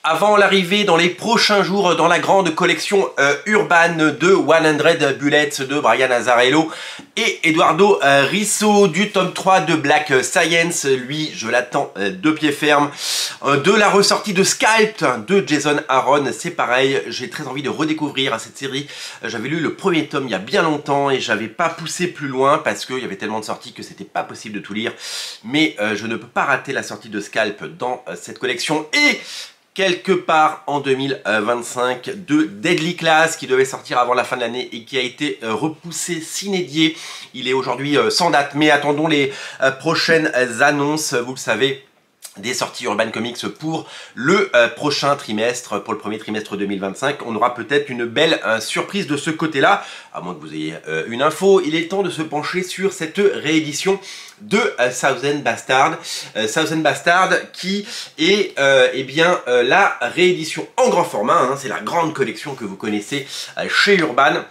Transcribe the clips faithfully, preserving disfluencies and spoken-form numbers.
Avant l'arrivée dans les prochains jours dans la grande collection euh, Urban de cent Bullets de Brian Azzarello et Eduardo euh, Risso, du tome trois de Black Science, lui je l'attends euh, de pied ferme, euh, de la ressortie de Scalped de Jason Aaron, c'est pareil, j'ai très envie de redécouvrir cette série. J'avais lu le premier tome il y a bien longtemps et j'avais pas poussé plus loin parce qu'il y avait tellement de sorties que c'était pas possible de tout lire, mais euh, je ne peux pas rater la sortie de Scalped dans euh, cette collection. Et quelque part en deux mille vingt-cinq de Deadly Class qui devait sortir avant la fin de l'année et qui a été euh, repoussé sine die. Il est aujourd'hui euh, sans date, mais attendons les euh, prochaines annonces, vous le savez, des sorties Urban Comics pour le euh, prochain trimestre, pour le premier trimestre deux mille vingt-cinq. On aura peut-être une belle euh, surprise de ce côté-là, à moins que vous ayez euh, une info. Il est temps de se pencher sur cette réédition de euh, Thousand Bastard. Euh, Thousand Bastard qui est euh, eh bien, euh, la réédition en grand format, hein, c'est la grande collection que vous connaissez euh, chez Urban.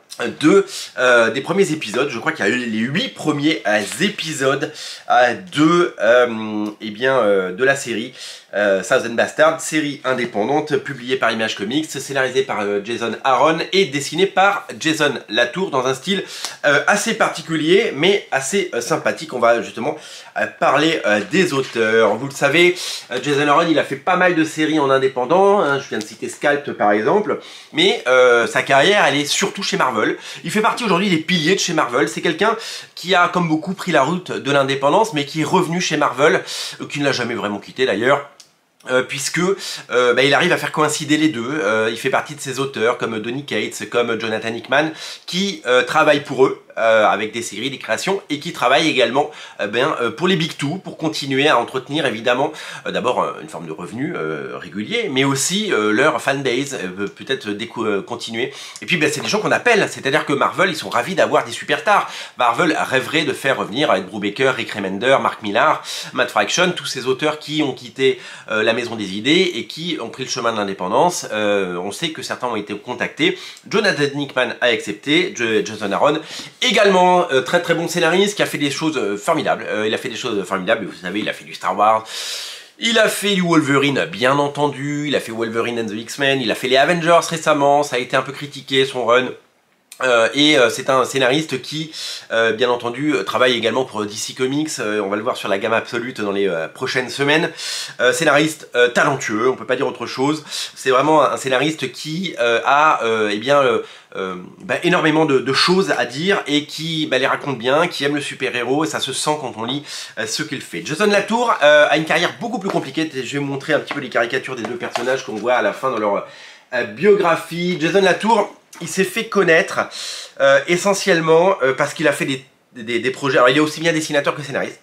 De, euh, des premiers épisodes, je crois qu'il y a eu les huit premiers euh, épisodes euh, de, euh, eh bien, euh, de la série euh, Thousand Bastard, série indépendante publiée par Image Comics, scénarisée par euh, Jason Aaron et dessinée par Jason Latour dans un style euh, assez particulier mais assez euh, sympathique. On va justement euh, parler euh, des auteurs. Vous le savez, euh, Jason Aaron il a fait pas mal de séries en indépendant, hein, je viens de citer Scalped par exemple, mais euh, sa carrière elle est surtout chez Marvel. Il fait partie aujourd'hui des piliers de chez Marvel. C'est quelqu'un qui a, comme beaucoup, pris la route de l'indépendance, mais qui est revenu chez Marvel, euh, qui ne l'a jamais vraiment quitté d'ailleurs. Euh, puisque euh, bah, il arrive à faire coïncider les deux. Euh, il fait partie de ces auteurs comme Donny Cates, comme Jonathan Hickman, qui euh, travaillent pour eux euh, avec des séries, des créations, et qui travaillent également euh, ben, euh, pour les Big Two, pour continuer à entretenir évidemment euh, d'abord euh, une forme de revenu euh, régulier, mais aussi euh, leur fanbase euh, peut-être euh, continuer. Et puis ben, c'est des gens qu'on appelle, c'est-à-dire que Marvel ils sont ravis d'avoir des superstars. Marvel rêverait de faire revenir Ed Brubaker, Rick Remender, Mark Millar, Matt Fraction, tous ces auteurs qui ont quitté euh, la maison des idées et qui ont pris le chemin de l'indépendance. Euh, on sait que certains ont été contactés. Jonathan Hickman a accepté, Jason Aaron également, euh, très très bon scénariste qui a fait des choses euh, formidables. Euh, il a fait des choses formidables, vous savez, il a fait du Star Wars, il a fait du Wolverine bien entendu, il a fait Wolverine and the X-Men, il a fait les Avengers récemment, ça a été un peu critiqué son run. Euh, et euh, c'est un scénariste qui, euh, bien entendu, travaille également pour D C Comics, euh, on va le voir sur la gamme absolue dans les euh, prochaines semaines. Euh, scénariste euh, talentueux, on peut pas dire autre chose. C'est vraiment un scénariste qui euh, a euh, eh bien, euh, euh, bah, énormément de, de choses à dire et qui bah, les raconte bien, qui aime le super-héros, et ça se sent quand on lit euh, ce qu'il fait. Jason Latour euh, a une carrière beaucoup plus compliquée. Je vais vous montrer un petit peu les caricatures des deux personnages qu'on voit à la fin dans leur euh, biographie. Jason Latour, il s'est fait connaître euh, essentiellement euh, parce qu'il a fait des, des, des projets. Alors il est aussi bien dessinateur que scénariste.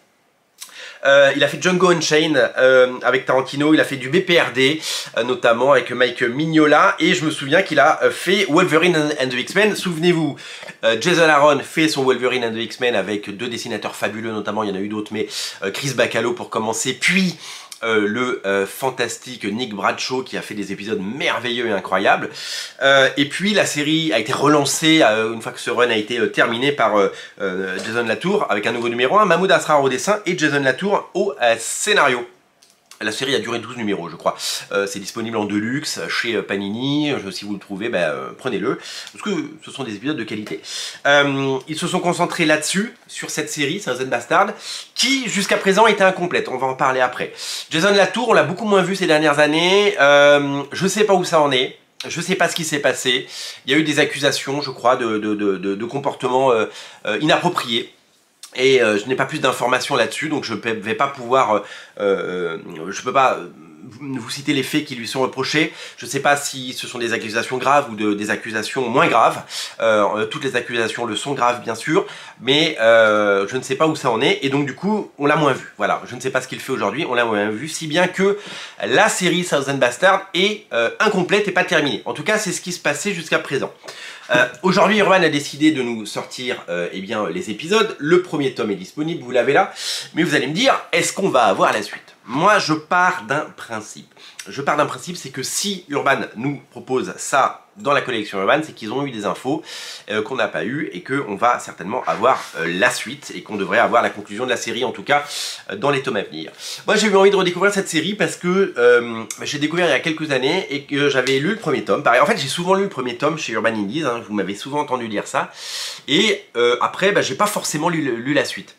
Euh, il a fait Django Unchained euh, avec Tarantino, il a fait du B P R D euh, notamment avec Mike Mignola, et je me souviens qu'il a euh, fait Wolverine and the X-Men. Souvenez-vous, euh, Jason Aaron fait son Wolverine and the X-Men avec deux dessinateurs fabuleux, notamment il y en a eu d'autres, mais euh, Chris Bacalo pour commencer, puis Euh, le euh, fantastique Nick Bradshaw qui a fait des épisodes merveilleux et incroyables. Euh, et puis la série a été relancée euh, une fois que ce run a été euh, terminé par euh, euh, Jason Latour avec un nouveau numéro un, Mahmoud Asrar au dessin et Jason Latour au euh, scénario. La série a duré douze numéros, je crois. Euh, c'est disponible en deluxe chez Panini. Si vous le trouvez, ben, euh, prenez-le. Parce que ce sont des épisodes de qualité. Euh, ils se sont concentrés là-dessus, sur cette série, Thousand Bastard, qui jusqu'à présent était incomplète. On va en parler après. Jason Latour, on l'a beaucoup moins vu ces dernières années. Euh, je sais pas où ça en est. Je sais pas ce qui s'est passé. Il y a eu des accusations, je crois, de, de, de, de, de comportements euh, euh, inappropriés. Et euh, je n'ai pas plus d'informations là-dessus, donc je ne vais pas pouvoir, euh, euh, je peux pas vous citer les faits qui lui sont reprochés. Je ne sais pas si ce sont des accusations graves ou de, des accusations moins graves. Euh, toutes les accusations le sont graves, bien sûr, mais euh, je ne sais pas où ça en est, et donc du coup, on l'a moins vu. Voilà, je ne sais pas ce qu'il fait aujourd'hui, on l'a moins vu, si bien que la série Thousand Bastard est euh, incomplète et pas terminée. En tout cas, c'est ce qui se passait jusqu'à présent. Euh, Aujourd'hui, Urban a décidé de nous sortir euh, eh bien, les épisodes. Le premier tome est disponible, vous l'avez là. Mais vous allez me dire, est-ce qu'on va avoir la suite? moi je pars d'un principe. Je pars d'un principe, c'est que si Urban nous propose ça dans la collection Urban, c'est qu'ils ont eu des infos euh, qu'on n'a pas eu et qu'on va certainement avoir euh, la suite et qu'on devrait avoir la conclusion de la série, en tout cas euh, dans les tomes à venir. Moi j'ai eu envie de redécouvrir cette série parce que euh, j'ai découvert il y a quelques années et que j'avais lu le premier tome. Pareil, en fait j'ai souvent lu le premier tome chez Urban Indies, hein, vous m'avez souvent entendu dire ça. Et euh, après bah, j'ai pas forcément lu, lu la suite.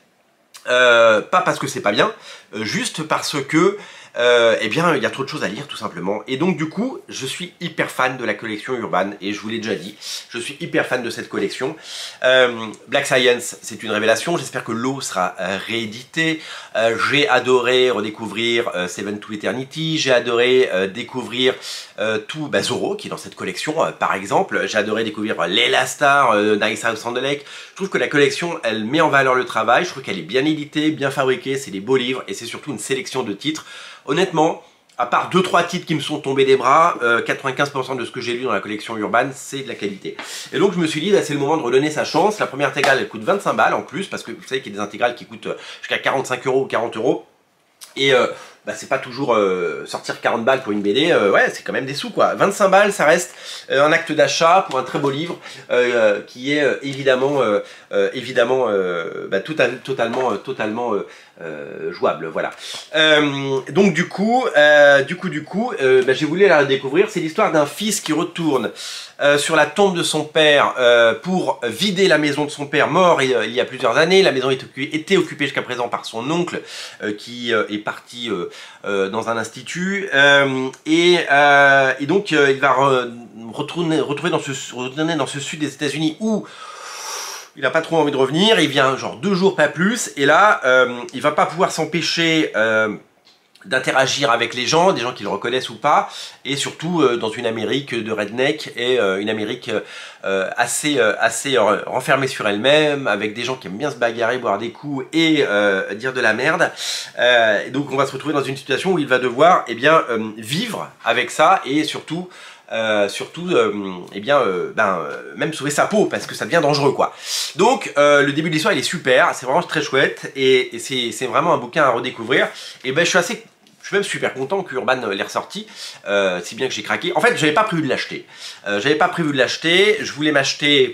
Euh, pas parce que c'est pas bien, euh, juste parce que Euh, eh bien, il y a trop de choses à lire tout simplement. Et donc du coup, je suis hyper fan de la collection Urban et je vous l'ai déjà dit, je suis hyper fan de cette collection. Euh, Black Science, c'est une révélation. J'espère que l'eau sera euh, réédité. Euh, j'ai adoré redécouvrir euh, Seven to Eternity. J'ai adoré euh, découvrir euh, tout bah, Zoro qui est dans cette collection, euh, par exemple. J'ai adoré découvrir euh, Layla Starr, euh, Nice House on the Lake. Je trouve que la collection, elle met en valeur le travail. Je trouve qu'elle est bien éditée, bien fabriquée. C'est des beaux livres et c'est surtout une sélection de titres. Honnêtement, à part deux trois titres qui me sont tombés des bras, euh, quatre-vingt-quinze pour cent de ce que j'ai lu dans la collection Urban, c'est de la qualité. Et donc je me suis dit, bah, c'est le moment de redonner sa chance. La première intégrale, elle coûte vingt-cinq balles en plus, parce que vous savez qu'il y a des intégrales qui coûtent jusqu'à quarante-cinq euros ou quarante euros. Et euh, bah, c'est pas toujours euh, sortir quarante balles pour une B D, euh, ouais, c'est quand même des sous quoi. vingt-cinq balles, ça reste euh, un acte d'achat pour un très beau livre euh, qui est euh, évidemment, euh, euh, évidemment euh, bah, tout à, totalement, euh, totalement euh, euh, jouable, voilà. Euh, donc du coup, euh, du coup, du coup, euh, bah, j'ai voulu la découvrir. C'est l'histoire d'un fils qui retourne euh, sur la tombe de son père euh, pour vider la maison de son père mort il, il y a plusieurs années. La maison était occupée jusqu'à présent par son oncle euh, qui euh, est parti euh, euh, dans un institut euh, et, euh, et donc euh, il va re, retourner, retrouver dans ce, retourner dans ce sud des États-Unis où il n'a pas trop envie de revenir. Il vient genre deux jours pas plus et là euh, il va pas pouvoir s'empêcher euh, d'interagir avec les gens, des gens qui le reconnaissent ou pas, et surtout euh, dans une Amérique de redneck et euh, une Amérique euh, assez, euh, assez euh, renfermée sur elle-même, avec des gens qui aiment bien se bagarrer, boire des coups et euh, dire de la merde. Euh, et donc on va se retrouver dans une situation où il va devoir eh bien, euh, vivre avec ça et surtout Euh, surtout, euh, eh bien, euh, ben, euh, même sauver sa peau parce que ça devient dangereux, quoi. Donc, euh, le début de l'histoire, il est super, c'est vraiment très chouette et, et c'est vraiment un bouquin à redécouvrir. Et ben, je suis assez, je suis même super content que Urban l'ait ressorti, euh, si bien que j'ai craqué. En fait, j'avais pas prévu de l'acheter. Euh, j'avais pas prévu de l'acheter. Je voulais m'acheter.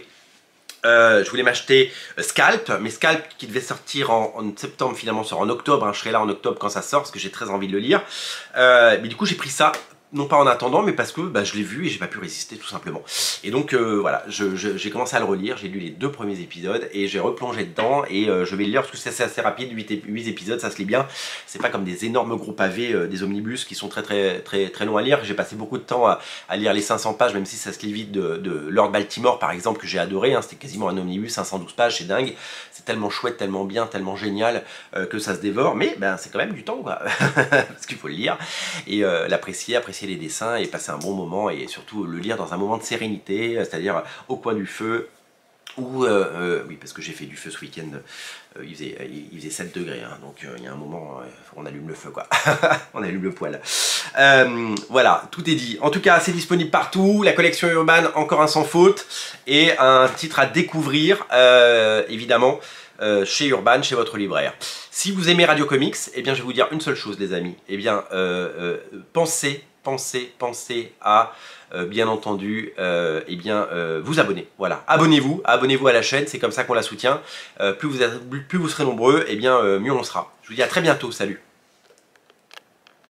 Euh, je voulais m'acheter Scalp, mais Scalp qui devait sortir en, en septembre, finalement sort en octobre. Hein, je serai là en octobre quand ça sort parce que j'ai très envie de le lire. Euh, mais du coup, j'ai pris ça. Non pas en attendant, mais parce que bah, je l'ai vu et j'ai pas pu résister tout simplement. Et donc euh, voilà, j'ai commencé à le relire, j'ai lu les deux premiers épisodes et j'ai replongé dedans et euh, je vais le lire parce que c'est assez rapide, huit épisodes, ça se lit bien. C'est pas comme des énormes gros pavés, euh, des omnibus qui sont très très très très longs à lire. J'ai passé beaucoup de temps à, à lire les cinq cents pages, même si ça se lit vite, de, de Lord Baltimore par exemple, que j'ai adoré. Hein, c'était quasiment un omnibus, cinq cent douze pages, c'est dingue. C'est tellement chouette, tellement bien, tellement génial euh, que ça se dévore, mais ben, c'est quand même du temps quoi. Parce qu'il faut le lire et euh, l'apprécier, apprécier les dessins et passer un bon moment et surtout le lire dans un moment de sérénité, c'est-à-dire au coin du feu ou euh, euh, oui parce que j'ai fait du feu ce week-end, euh, il, faisait, il faisait sept degrés hein, donc euh, il y a un moment euh, on allume le feu quoi, on allume le poêle. Euh, voilà, tout est dit. En tout cas c'est disponible partout, la collection Urban encore un sans faute et un titre à découvrir euh, évidemment euh, chez Urban, chez votre libraire. Si vous aimez Radio Comics, eh bien je vais vous dire une seule chose les amis, eh bien euh, euh, pensez Pensez, pensez à, euh, bien entendu, euh, eh bien, euh, vous abonner. Voilà, abonnez-vous, abonnez-vous à la chaîne, c'est comme ça qu'on la soutient. Euh, plus, vous êtes, plus vous serez nombreux, eh bien, euh, mieux on sera. Je vous dis à très bientôt, salut.